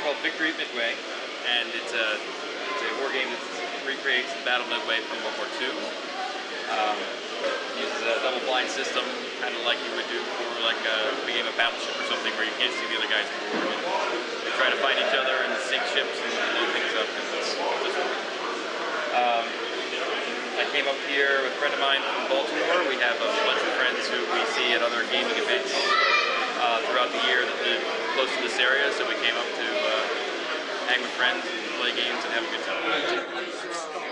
called Victory at Midway, and it's a war game that recreates the Battle of Midway from World War II. Uses a double-blind system, kind of like you would do for like a game of Battleship or something, where you can't see the other guys on board. They try to find each other and sink ships and blow things up. I came up here with a friend of mine from Baltimore. We have a bunch of friends who we see at other gaming events throughout the year that live close to this area, so we came up to hang with friends and play games and have a good time.